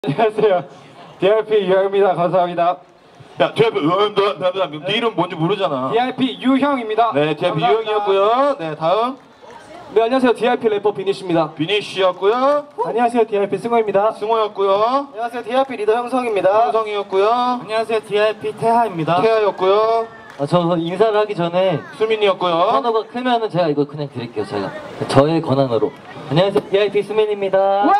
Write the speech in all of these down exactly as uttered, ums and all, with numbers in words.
안녕하세요. 디알피 유형입니다. 감사합니다. 야, 디알피 유형입니다. 네 이름 뭔지 모르잖아. 디알피 유형입니다. 네, 디알피 유형이었고요. 네, 다음. 네, 안녕하세요. 디알피 래퍼 비니쉬입니다. 비니쉬였고요. 안녕하세요. 디알피 승호입니다. 승호였고요. 안녕하세요. 디알피 리더 형성입니다. 형성이었고요. 안녕하세요. 디알피 태하입니다. 태아였고요. 아, 저 인사를 하기 전에 수민이었고요. 번호가 크면은 제가 이거 그냥 드릴게요. 제가 저의 권한으로. 안녕하세요. 디알피 수민입니다. 와!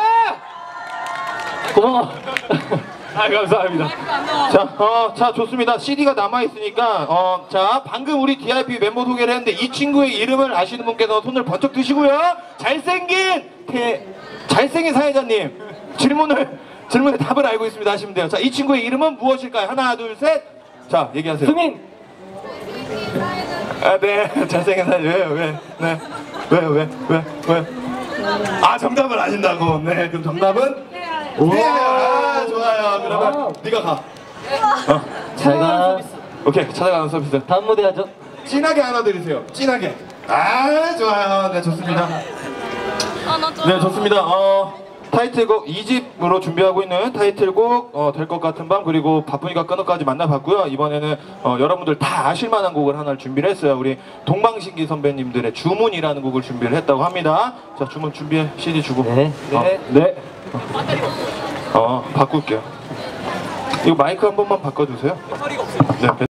고마워. 아, 감사합니다. 자, 어, 자, 좋습니다. 씨디가 남아있으니까, 어, 자, 방금 우리 디알피 멤버 소개를 했는데, 이 친구의 이름을 아시는 분께서 손을 번쩍 드시고요. 잘생긴, 태, 잘생긴 사회자님, 질문을, 질문에 답을 알고 있습니다. 하시면 돼요. 자, 이 친구의 이름은 무엇일까요? 하나, 둘, 셋. 자, 얘기하세요. 수민! 아, 네. 잘생긴 사회자. 왜, 왜, 네. 왜, 왜, 왜, 왜. 아, 정답을 아신다고. 네, 그럼 정답은? 태야. 아, 좋아요. 그러면 네가 가. 어. 제가 오케이, 찾아가는 서비스. 다음 무대 하죠. 진하게 안아드리세요. 진하게. 아, 좋아요. 네, 좋습니다. 네, 좋습니다. 어, 타이틀곡 이 집으로 준비하고 있는 타이틀곡 어, 될 것 같은 밤, 그리고 바쁘니까 끊어까지 만나봤고요. 이번에는 어, 여러분들 다 아실만한 곡을 하나를 준비를 했어요. 우리 동방신기 선배님들의 주문이라는 곡을 준비를 했다고 합니다. 자, 주문 준비해. 씨디 주고. 네. 어, 네. 네. 어, 바꿀게요. 이거 마이크 한 번만 바꿔주세요. 네.